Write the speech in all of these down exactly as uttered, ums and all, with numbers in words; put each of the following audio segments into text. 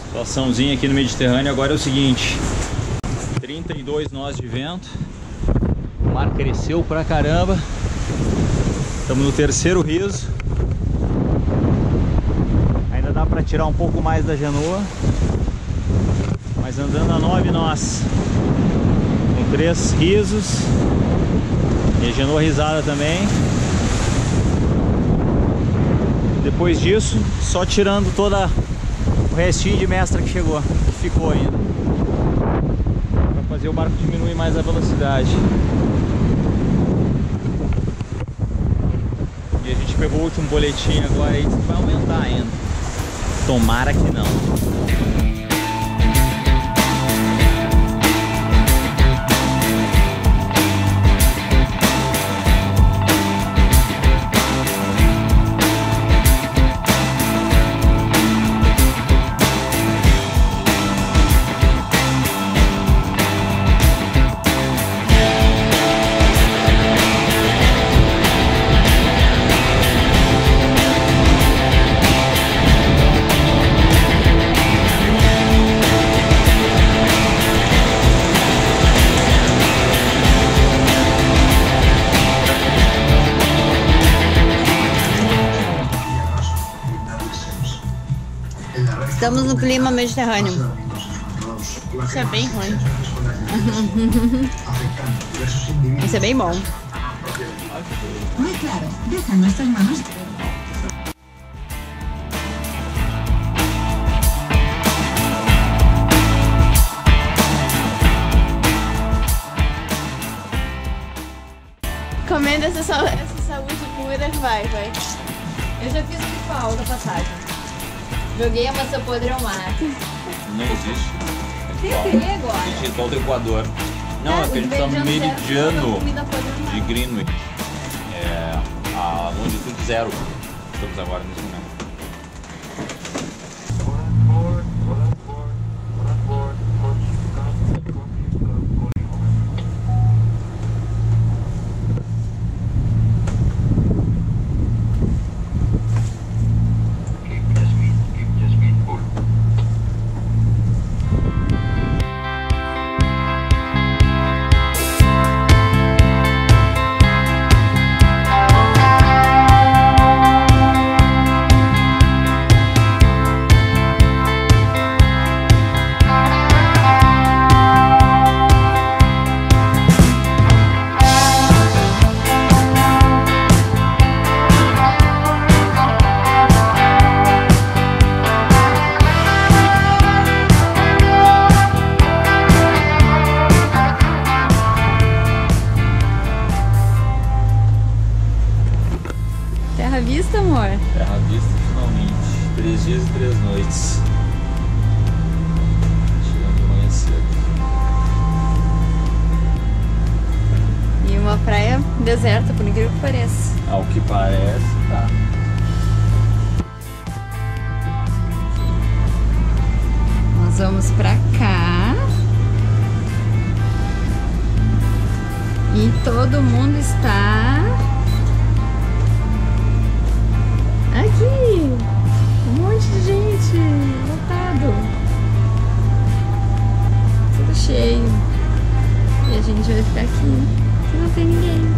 Situaçãozinha aqui no Mediterrâneo agora é o seguinte: trinta e dois nós de vento, o mar cresceu pra caramba, estamos no terceiro riso, ainda dá pra tirar um pouco mais da genoa, mas andando a nove nós, com três risos e a genoa risada também. Depois disso, só tirando toda o restinho de mestra que chegou, que ficou ainda, para fazer o barco diminuir mais a velocidade. E a gente pegou o último boletim agora e vai aumentar ainda. Tomara que não. Estamos no clima mediterrâneo. Isso é bem ruim. Isso é bem bom. Muy claro, deja nuestras manos. Comendo essa, sa essa saúde pura, vai, vai. Eu já fiz ritual da passagem. Joguei a maçã podre ao mar. Não existe. Tem que agora. Existe ritual do Equador. Não, é, é que a gente tá no meridiano de Greenwich. É a longitude zero. Estamos agora nesse momento. Terra à vista, amor? Terra à vista, finalmente. Três dias e três noites. Chegando de manhã cedo. E uma praia deserta, por incrível que pareça. Ao que parece, tá. Nós vamos pra cá. E todo mundo está aqui. Um monte de gente. Lotado. Tudo cheio. E a gente vai ficar aqui. Que não tem ninguém.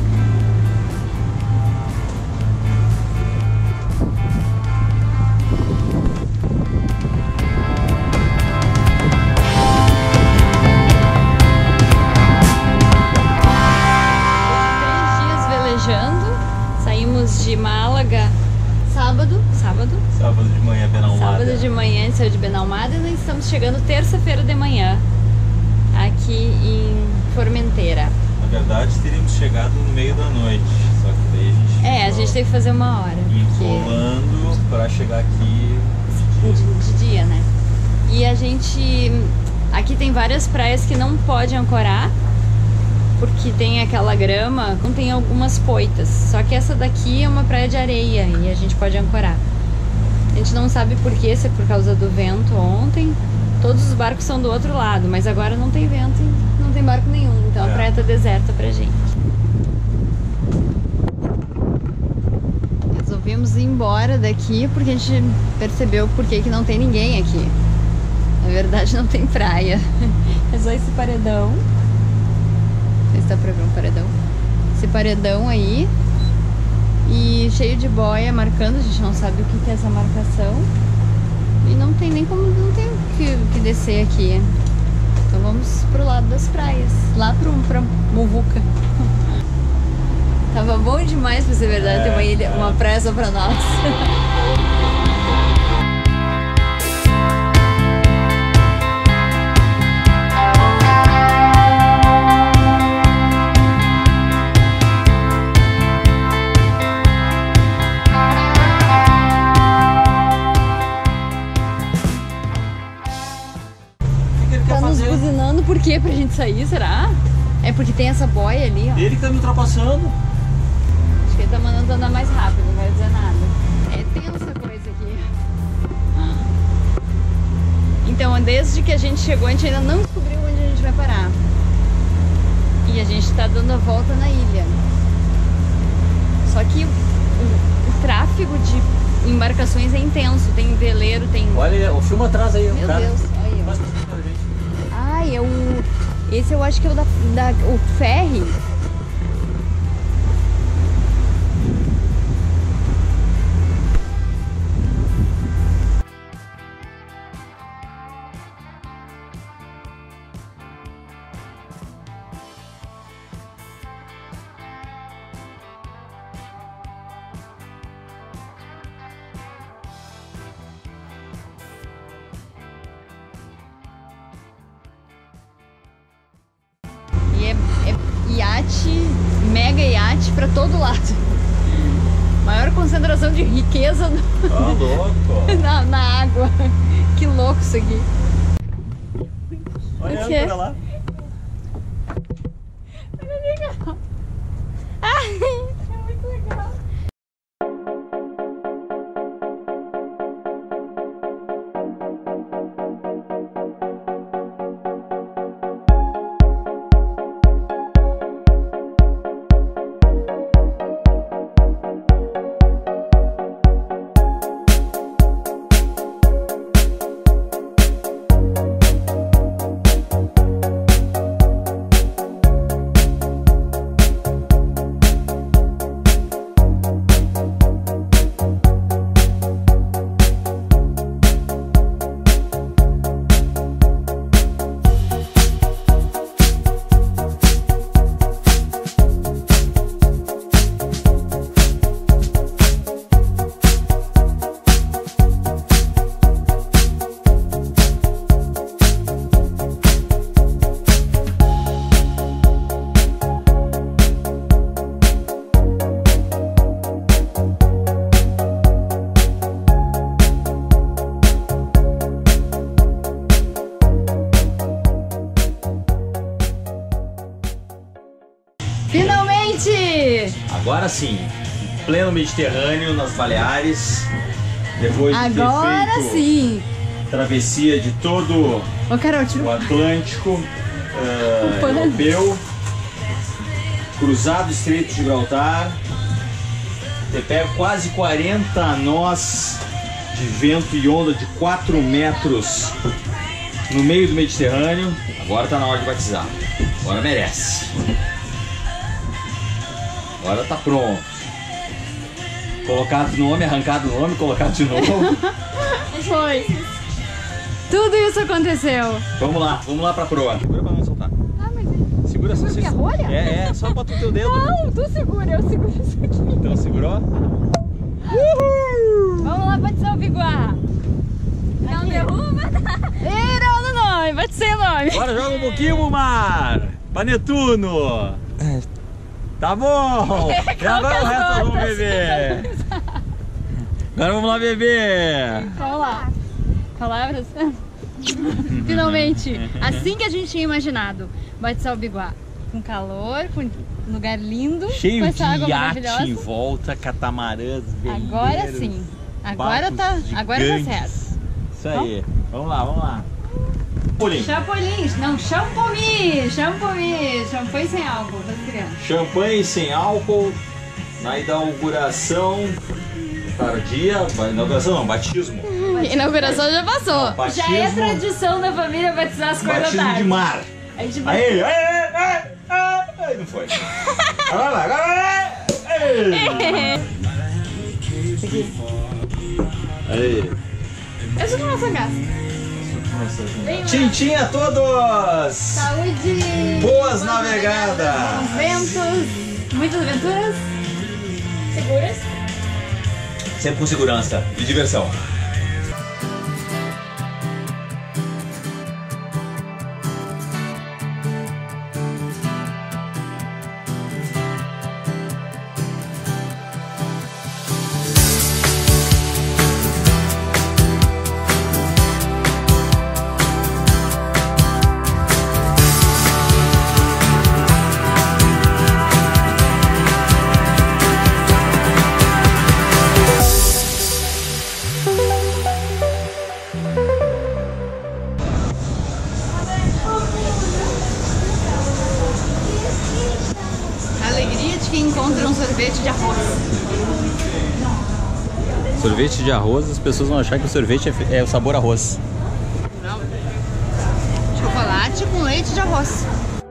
Saímos de Málaga sábado, sábado, Sábado de manhã, Benalmada. sábado de manhã, saiu de Benalmada, e nós estamos chegando terça-feira de manhã aqui em Formentera. Na verdade, teríamos chegado no meio da noite, só que daí a gente... É, a gente teve que fazer uma hora. enrolando pra chegar aqui De, de dia, né? E a gente... Aqui tem várias praias que não pode ancorar, porque tem aquela grama, não tem algumas poitas. Só que essa daqui é uma praia de areia e a gente pode ancorar. A gente não sabe por quê, se é por causa do vento ontem. Todos os barcos são do outro lado, mas agora não tem vento e não tem barco nenhum. Então É. a praia tá deserta pra gente. Resolvemos ir embora daqui porque a gente percebeu por que que não tem ninguém aqui. Na verdade não tem praia. É só esse paredão. Não sei se dá pra ver um paredão. Esse paredão aí. E cheio de boia marcando, a gente não sabe o que é essa marcação. E não tem nem como, não tem o que, que descer aqui. Então vamos pro lado das praias. Lá pro, pra Muvuca. Tava bom demais pra ser verdade, é, ter uma ilha, uma praia só pra nós. Buzinando por quê? Pra gente sair, será? É porque tem essa boia ali, ó. Ele que tá me ultrapassando. Acho que ele tá mandando andar mais rápido, não vai dizer nada. É tensa a coisa aqui. Então, desde que a gente chegou, a gente ainda não descobriu onde a gente vai parar. E a gente tá dando a volta na ilha. Só que o, o tráfego de embarcações é intenso. Tem veleiro, tem... Olha, o filme atrás aí. Meu cara. Deus, olha. Ai, é o... Esse eu acho que é o da, da o ferry. E é, é iate, mega iate pra todo lado. Maior concentração de riqueza no... Tá louco. na, na água. Que louco isso aqui. Olha que pra lá. Olha legal. Ai, é muito legal. Finalmente! Agora sim, em pleno Mediterrâneo, nas Baleares, depois de Agora ter feito sim! travessia de todo Ô, Carol, tira o Atlântico uh, europeu, cruzado o Estreito de Gibraltar, ter pego quase quarenta nós de vento e onda de quatro metros no meio do Mediterrâneo. Agora tá na hora de batizar. Agora merece. Agora tá pronto. Colocado o nome, arrancado o nome, colocado de novo. Foi. Tudo isso aconteceu. Vamos lá, vamos lá pra proa. Segura pra não soltar. Ah, mas... Segura Segura assim. a rolha? É, é, só bota o teu dedo. Não, tu segura, eu seguro isso aqui. Então segurou? Uhul! Vamos lá batizar o Biguá. Não derruba, tá? Ih, não no nome, bate sem o nome. Agora joga um pouquinho pro mar. Pra Netuno. Tá bom. E agora o resto nós vamos beber. Agora vamos lá beber. Vamos lá. Palavras? Finalmente. Assim que a gente tinha imaginado. Batizar o Biguá. Com calor, com lugar lindo. Cheio com essa de água iate maravilhosa. em volta, catamarãs, veleiros. Agora sim. Agora tá, agora tá certo. Isso aí. Vamos lá, vamos lá. Champolim. Champolim. Não, champomi. Champomi. Champanhe sem álcool. Tá criando. Champanhe sem álcool na inauguração tardia. Inauguração não, batismo. Inauguração já passou. Batismo, já é tradição da família batizar as coisas da batismo tarde. de mar. A gente Aí, aí, aí, aí, aí, não foi. Agora lá, agora lá. Aí. Essa é a nossa casa. Tchim-tchim a todos! Saúde! Boas navegadas! Ventos, muitas aventuras. Seguras. Sempre com segurança e diversão. Que encontra um sorvete de arroz. Sorvete de arroz, as pessoas vão achar que o sorvete é, é o sabor arroz. Não. Chocolate com leite de arroz.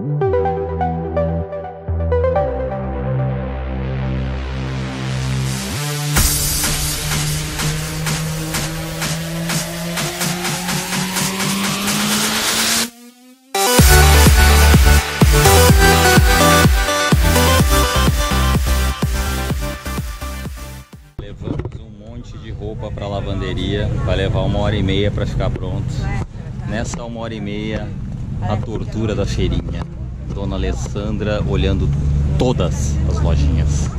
De roupa para lavanderia, vai levar uma hora e meia para ficar pronto. Nessa uma hora e meia, a tortura da feirinha. Dona Alessandra olhando todas as lojinhas.